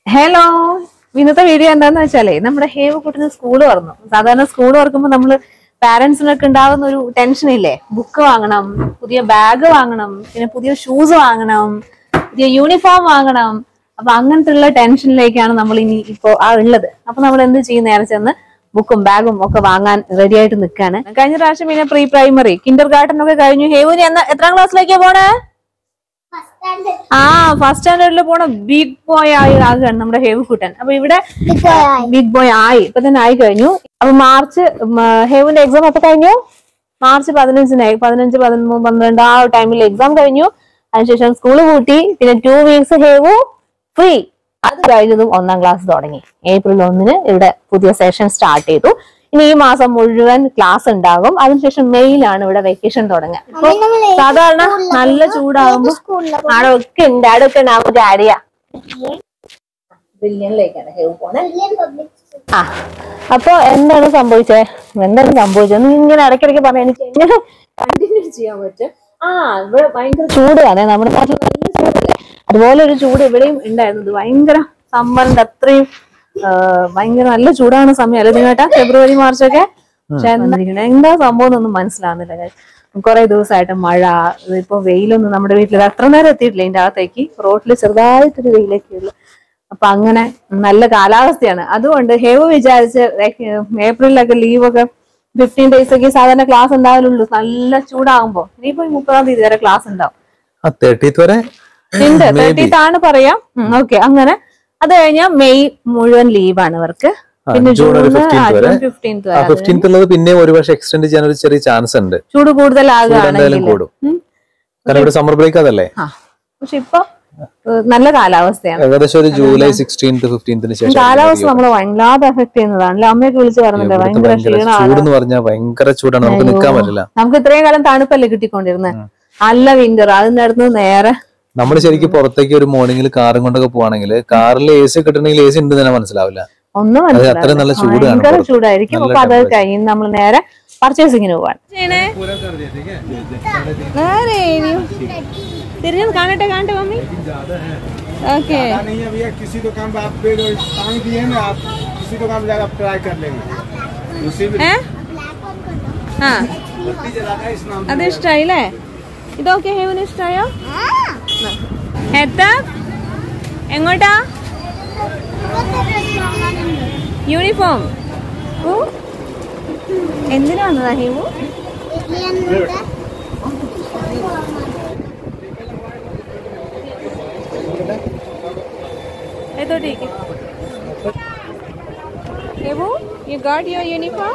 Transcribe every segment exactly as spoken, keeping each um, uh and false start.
Hello, ഇന്നത്തെ video എന്താന്ന് വെച്ചാലേ നമ്മുടെ ഹേവ് കുട്ടിന് സ്കൂൾ തുറന്നു. സാധാരണ സ്കൂൾ തുറക്കുമ്പോൾ നമ്മള് പാരന്റ്സിനൊക്കെ ഉണ്ടാകുന്ന ഒരു ടെൻഷൻ ഇല്ലേ, ബുക്ക് വാങ്ങണം, പുതിയ ബാഗ് വാങ്ങണം, പിന്നെ പുതിയ ഷൂസ് വാങ്ങണം, പുതിയ യൂണിഫോം വാങ്ങണം. അപ്പൊ അങ്ങനത്തെ ഉള്ള ടെൻഷനിലേക്കാണ് നമ്മൾ ഇനി ഇപ്പോ ആ ഉള്ളത്. അപ്പൊ നമ്മൾ എന്ത് ചെയ്യും, നേരെ ചെന്ന് ബുക്കും ബാഗും ഒക്കെ വാങ്ങാൻ റെഡി ആയിട്ട് നിൽക്കാണ്. കഴിഞ്ഞ പ്രാവശ്യം പിന്നെ പ്രീ പ്രൈമറി കിൻഡർ ഗാർഡൻ ഒക്കെ കഴിഞ്ഞു. ഹേവുന് എന്ന എത്രാം ക്ലാസ്സിലേക്കാ പോണേ? ആ ഫസ്റ്റ് സ്റ്റാൻഡേർഡിൽ പോണ ബിഗ് ബോയ് ആയി ആകുകയാണ് നമ്മുടെ ഹേവ് കുട്ടൻ. അപ്പൊ ഇവിടെ ബിഗ് ബോയ് ആയി, ഇപ്പൊ തന്നെ ആയി കഴിഞ്ഞു. അപ്പൊ മാർച്ച് ഹേവിന്റെ എക്സാം ഒക്കെ കഴിഞ്ഞു. മാർച്ച് പതിനഞ്ചിനായി, പതിനഞ്ച് പതിമൂന്ന് പന്ത്രണ്ട് ആ ടൈമിൽ എക്സാം കഴിഞ്ഞു. അതിനുശേഷം സ്കൂള് കൂട്ടി, പിന്നെ ടു വീക്സ് ഹേവ് ഫ്രീ. അത് കഴിഞ്ഞതും ഒന്നാം ക്ലാസ് തുടങ്ങി. ഏപ്രിൽ ഒന്നിന് ഇവിടെ പുതിയ സെഷൻ സ്റ്റാർട്ട് ചെയ്തു. ഇനി ഈ മാസം മുഴുവൻ ക്ലാസ് ഉണ്ടാകും. അതിനുശേഷം മെയിലാണ് ഇവിടെ വെക്കേഷൻ തുടങ്ങുക. ഇപ്പൊ സാധാരണ നല്ല ചൂടാകുമ്പോ ആടെ ഒക്കെ ഉണ്ട്, ആടെ ഒക്കെ ഉണ്ടാകുമ്പോ ഡാഡിയാ ബില്യണിലേക്കാണ് ഹേവ് പോണേ. ആ അപ്പൊ എന്താണ് സംഭവിച്ചേ, എന്താണ് സംഭവിച്ചത് ഇങ്ങനെ ഇടയ്ക്കിടയ്ക്ക് പറയാൻ എനിക്ക് എങ്ങനെ കണ്ടിന്യൂ ചെയ്യാൻ പറ്റും. ആ ഇവിടെ ഭയങ്കര ചൂടാണ്, നമ്മുടെ നാട്ടിൽ നല്ല ചൂടല്ലേ, അതുപോലെ ഒരു ചൂട് ഇവിടെയും ഉണ്ടായിരുന്നത്. ഭയങ്കര സമ്മറിന്റെ അത്രയും ഭയങ്കര നല്ല ചൂടാണ് സമയം അല്ലെ നിങ്ങേട്ടാ, ഫെബ്രുവരി മാർച്ചൊക്കെ. പക്ഷെ എന്താ സംഭവം എന്നൊന്നും മനസ്സിലാവുന്നില്ല. കുറെ ദിവസമായിട്ട് മഴ, ഇപ്പൊ വെയിലൊന്നും നമ്മുടെ വീട്ടിൽ അത്ര നേരം എത്തിയിട്ടില്ല. ഇതിന്റെ അകത്തേക്ക് റോഡിൽ ചെറുതായിട്ടൊരു വെയിലൊക്കെ ഉള്ളു. അപ്പൊ അങ്ങനെ നല്ല കാലാവസ്ഥയാണ്. അതുകൊണ്ട് ഹേവ് വിചാരിച്ച് ഏപ്രിലൊക്കെ ലീവൊക്കെ ഫിഫ്റ്റീൻ ഡേയ്സ് ഒക്കെ സാധാരണ ക്ലാസ് ഉണ്ടാവലുള്ളൂ നല്ല ചൂടാകുമ്പോ. ഇനിയിപ്പോ മുപ്പതാം തീയതി വരെ ക്ലാസ് ഉണ്ടാവും. ഉണ്ട്, തേർട്ടീത്ത് ആണ് പറയാം. ഓക്കെ, അങ്ങനെ അത് കഴിഞ്ഞാൽ മെയ് മുഴുവൻ ലീവാണ് ഇവർക്ക്. പിന്നെ ജൂൺ ഫിഫ്റ്റീൻത്ത് വരെ പിന്നെ ഒരു വർഷം എക്സ്റ്റെൻഡ് ചെയ്യാൻ ഒരു ചെറിയ ചാൻസ് ഉണ്ട്. ചൂട് കൂടുതലാകുകയാണെങ്കിൽ സമ്മർ ബ്രേക്ക് അതല്ലേ. പക്ഷെ ഇപ്പൊ നല്ല കാലാവസ്ഥയാണ്. ഏകദേശം ഒരു ജൂലൈ സിക്സ്റ്റീൻത്ത് ഫിഫ്റ്റീൻത്തിന് ശേഷം കാലാവസ്ഥ നമ്മളെ വല്ലാതെ എഫക്ട് ചെയ്യുന്നതാണ്. അമ്മയൊക്കെ വിളിച്ച് പറഞ്ഞില്ലേ, ഭയങ്കര ചൂടെന്ന് പറഞ്ഞാൽ ഭയങ്കര ചൂടാണ്, നമുക്ക് നിൽക്കാൻ പറ്റില്ല. നമുക്ക് ഇത്രയും കാലം തണുപ്പല്ലേ കിട്ടിക്കൊണ്ടിരുന്നത്, നല്ല വിന്റർ. അതിന്റെ അടുത്ത് നേരെ നമ്മൾ ശരിക്കും പുറത്തേക്ക് ഒരു മോർണിംഗിൽ കാറും കൊണ്ടൊക്കെ പോവാണെങ്കിൽ കാറിൽ എ സി കിട്ടണമെങ്കിൽ എ സി ഉണ്ട് തന്നെ മനസ്സിലാവില്ല. ഒന്നും മനസ്സിലാവില്ല, ഭയങ്കര ചൂടായിരിക്കും. അപ്പൊ അത് കഴിഞ്ഞ് നമ്മൾ നേരെ പർച്ചേസിങ്ങിന് പോവാൻ. തിരിഞ്ഞത് കാണട്ടെ കാണട്ടെ മമ്മി. ഓക്കെ, അത് ഇഷ്ടായില്ലേ? ഇതൊക്കെ ഹേവിന് ഇഷ്ടായോ? എത്താ എങ്ങോട്ടാ? യൂണിഫോം എന്തിനാണ് ഹേവു? ഹേവു, you got your uniform?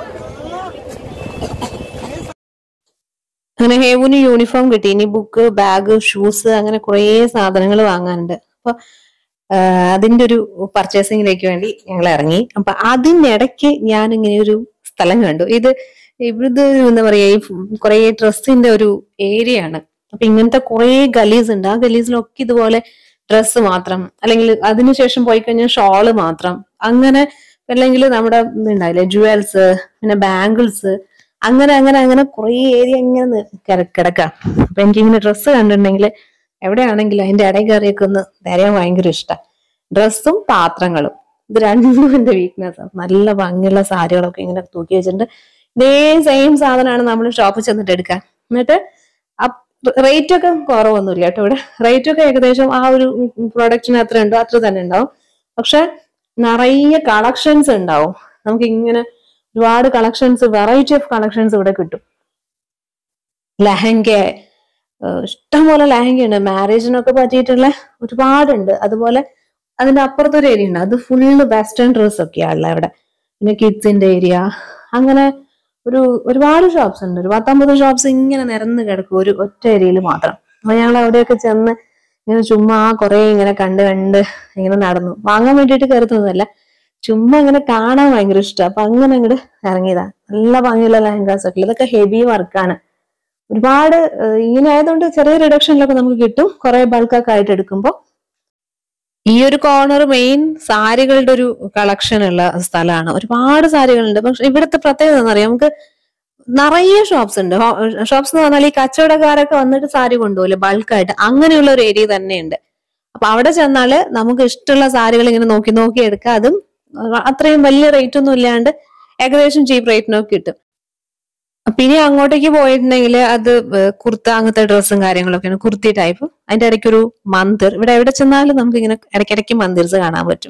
അങ്ങനെ ഹേവുന് യൂണിഫോം കിട്ടി. ഇനി ബുക്ക്, ബാഗ്, ഷൂസ്, അങ്ങനെ കുറേ സാധനങ്ങൾ വാങ്ങാനുണ്ട്. അപ്പൊ അതിന്റെ ഒരു പർച്ചേസിങ്ങിലേക്ക് വേണ്ടി ഞങ്ങൾ ഇറങ്ങി. അപ്പൊ അതിനിടയ്ക്ക് ഞാൻ ഇങ്ങനെ ഒരു സ്ഥലം കണ്ടു. ഇത് ഇത് എന്താ പറയാ, ഈ കുറെ ഡ്രസ്സിന്റെ ഒരു ഏരിയ ആണ്. അപ്പൊ ഇങ്ങനത്തെ കുറെ ഗലീസ് ഉണ്ട്. ആ ഗലീസിലൊക്കെ ഇതുപോലെ ഡ്രസ്സ് മാത്രം, അല്ലെങ്കിൽ അതിനുശേഷം പോയി കഴിഞ്ഞാൽ ഷോള് മാത്രം, അങ്ങനെ അല്ലെങ്കിൽ നമ്മുടെ ഇതുണ്ടാവില്ലേ ജുവൽസ്, പിന്നെ ബാംഗിൾസ്, അങ്ങനെ അങ്ങനെ അങ്ങനെ കുറെ ഏരിയ ഇങ്ങനെ കിടക്കാം. അപ്പൊ എനിക്കിങ്ങനെ ഡ്രസ്സ് കണ്ടിട്ടുണ്ടെങ്കിൽ എവിടെയാണെങ്കിലും അതിന്റെ ഇടയിൽ കയറിയൊക്കെ ഒന്ന് തരാൻ ഭയങ്കര ഇഷ്ടം. ഡ്രസ്സും പാത്രങ്ങളും ഇത് രണ്ടും എന്റെ വീക്ക്നെസ്. നല്ല ഭംഗിയുള്ള സാരികളൊക്കെ ഇങ്ങനെ തൂക്കി വെച്ചിട്ടുണ്ട്. ഇതേ സെയിം സാധനമാണ് നമ്മൾ ഷോപ്പിൽ ചെന്നിട്ട് എടുക്കാൻ. എന്നിട്ട് റേറ്റ് ഒക്കെ കുറവൊന്നുമില്ല കേട്ടോ. ഇവിടെ റേറ്റ് ഒക്കെ ഏകദേശം ആ ഒരു പ്രൊഡക്റ്റിന് എത്ര ഉണ്ടോ അത്ര തന്നെ ഉണ്ടാവും. പക്ഷെ നിറയെ കളക്ഷൻസ് ഉണ്ടാവും. നമുക്ക് ഇങ്ങനെ ഒരുപാട് കളക്ഷൻസ്, വെറൈറ്റി ഓഫ് കളക്ഷൻസ് ഇവിടെ കിട്ടും. ലെഹങ്ക, ഇഷ്ടംപോലെ ലെഹങ്കയുണ്ട്. മാരേജിനൊക്കെ പറ്റിയിട്ടുള്ള ഒരുപാടുണ്ട്. അതുപോലെ അതിന്റെ അപ്പുറത്തൊരു ഏരിയ ഉണ്ട്, അത് ഫുള്ള് വെസ്റ്റേൺ ഡ്രസ് ഒക്കെയാണുള്ള ഇവിടെ. പിന്നെ കിഡ്സിന്റെ ഏരിയ, അങ്ങനെ ഒരു ഒരുപാട് ഷോപ്സ് ഉണ്ട്. ഒരു പത്തൊമ്പത് ഷോപ്സ് ഇങ്ങനെ നിരന്ന് കിടക്കും ഒരു ഒറ്റ ഏരിയയിൽ മാത്രം. അപ്പൊ ഞങ്ങൾ അവിടെയൊക്കെ ചെന്ന് ഇങ്ങനെ ചുമ്മാ കുറെ ഇങ്ങനെ കണ്ട് കണ്ട് ഇങ്ങനെ നടന്നു. വാങ്ങാൻ വേണ്ടിയിട്ട് കയറുന്നതല്ല, ചുമ്മാ ഇങ്ങനെ കാണാൻ ഭയങ്കര ഇഷ്ടം. അപ്പൊ അങ്ങനെ അങ്ങോട്ട് ഇറങ്ങിയതാ. നല്ല ഭംഗിയുള്ള ലെഹങ്കാസ് ഒക്കെ, ഇതൊക്കെ ഹെവി വർക്കാണ്. ഒരുപാട് ഇങ്ങനെ ആയതുകൊണ്ട് ചെറിയ റിഡക്ഷനിലൊക്കെ നമുക്ക് കിട്ടും, കുറെ ബൾക്കൊക്കെ ആയിട്ട് എടുക്കുമ്പോൾ. ഈ ഒരു കോർണർ മെയിൻ സാരികളുടെ ഒരു കളക്ഷൻ ഉള്ള സ്ഥലമാണ്. ഒരുപാട് സാരികളുണ്ട്. പക്ഷെ ഇവിടുത്തെ പ്രത്യേകത എന്ന് പറയാം, നമുക്ക് നിറയെ ഷോപ്സ് ഉണ്ട്. ഷോപ്സ് എന്ന് പറഞ്ഞാൽ ഈ കച്ചവടക്കാരൊക്കെ വന്നിട്ട് സാരി കൊണ്ടുപോകില്ല ബൾക്കായിട്ട്, അങ്ങനെയുള്ള ഒരു ഏരിയ തന്നെയുണ്ട്. അപ്പൊ അവിടെ ചെന്നാല് നമുക്ക് ഇഷ്ടമുള്ള സാരികൾ ഇങ്ങനെ നോക്കി നോക്കി എടുക്കാം. അതും അത്രയും വലിയ റേറ്റ് ഒന്നും ഇല്ലാണ്ട് ഏകദേശം ചീപ്പ് റേറ്റിനൊക്കെ കിട്ടും. പിന്നെ അങ്ങോട്ടേക്ക് പോയിട്ടുണ്ടെങ്കിൽ അത് കുർത്ത അങ്ങനത്തെ ഡ്രസ്സും കാര്യങ്ങളൊക്കെയാണ്, കുർത്തി ടൈപ്പ്. അതിന്റെ ഇടയ്ക്ക് ഒരു മന്ദിർ, ഇവിടെ എവിടെ ചെന്നാലും നമുക്ക് ഇങ്ങനെ ഇടയ്ക്കിടയ്ക്ക് മന്ദിർസ് കാണാൻ പറ്റും.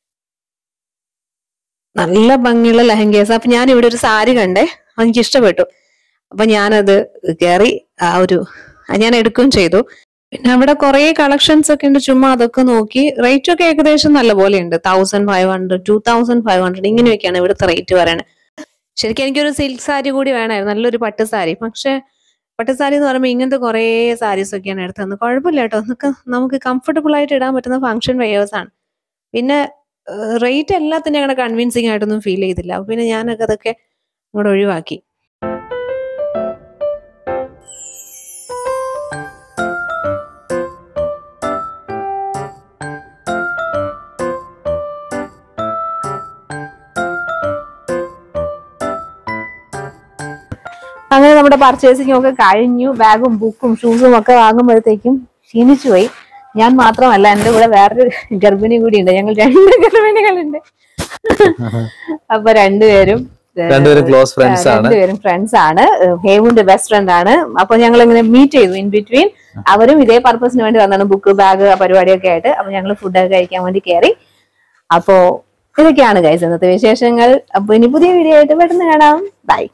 നല്ല ഭംഗിയുള്ള ലെഹങ്കേസ്. അപ്പൊ ഞാൻ ഇവിടെ ഒരു സാരി കണ്ടേ, എനിക്ക് ഇഷ്ടപ്പെട്ടു. അപ്പൊ ഞാനത് കയറി ആ ഒരു ഞാൻ എടുക്കുകയും ചെയ്തു. പിന്നെ അവിടെ കുറെ കളക്ഷൻസ് ഒക്കെ ഉണ്ട്, ചുമ്മാ അതൊക്കെ നോക്കി. റേറ്റ് ഒക്കെ ഏകദേശം നല്ല പോലെ ഉണ്ട്. Thousand five hundred two thousand five hundred ഇങ്ങനെയൊക്കെയാണ് ഇവിടുത്തെ റേറ്റ് പറയണത്. ശരിക്കും എനിക്കൊരു സിൽക്ക് സാരി കൂടി വേണമായിരുന്നു, നല്ലൊരു പട്ട് സാരി. പക്ഷെ പട്ട് സാരി എന്ന് പറയുമ്പോൾ ഇങ്ങനത്തെ കുറെ സാരീസ് ഒക്കെയാണ് എടുത്തത്. കുഴപ്പമില്ല കേട്ടോ, നമുക്ക് നമുക്ക് കംഫർട്ടബിൾ ആയിട്ട് ഇടാൻ പറ്റുന്ന ഫംഗ്ഷൻ വെയേഴ്സ് ആണ്. പിന്നെ റേറ്റ് എല്ലാത്തിനും അങ്ങനെ കൺവിൻസിങ് ആയിട്ടൊന്നും ഫീൽ ചെയ്തില്ല. പിന്നെ ഞാനൊക്കെ അതൊക്കെ അങ്ങോട്ട് ഒഴിവാക്കി. അങ്ങനെ നമ്മുടെ പർച്ചേസിംഗ് ഒക്കെ കഴിഞ്ഞു. ബാഗും ബുക്കും ഷൂസും ഒക്കെ വാങ്ങുമ്പോഴത്തേക്കും ക്ഷീണിച്ചു പോയി. ഞാൻ മാത്രമല്ല, എന്റെ കൂടെ വേറൊരു ഗർഭിണി കൂടി ഉണ്ട്. ഞങ്ങൾ രണ്ട് ഗർഭിണികളുണ്ട്. അപ്പൊ രണ്ടുപേരും രണ്ടുപേരും ക്ലോസ് ഫ്രണ്ട്സ് ആണ്. രണ്ടുപേരും ഫ്രണ്ട്സ് ആണ്. ഹേവുന്റെ ബെസ്റ്റ് ഫ്രണ്ട് ആണ്. അപ്പൊ ഞങ്ങൾ ഇങ്ങനെ മീറ്റ് ചെയ്തു ഇൻ ബിറ്റ്വീൻ. അവരും ഇതേ പർപ്പസിന് വേണ്ടി വന്നാണ്, ബുക്ക് ബാഗ് പരിപാടിയൊക്കെ ആയിട്ട്. അപ്പൊ ഞങ്ങൾ ഫുഡൊക്കെ കഴിക്കാൻ വേണ്ടി കയറി. അപ്പോ ഇതൊക്കെയാണ് ഗൈസ് ഇന്നത്തെ വിശേഷങ്ങൾ. അപ്പൊ ഇനി പുതിയ വീഡിയോ ആയിട്ട് പെട്ടെന്ന് കാണാം. ബൈ.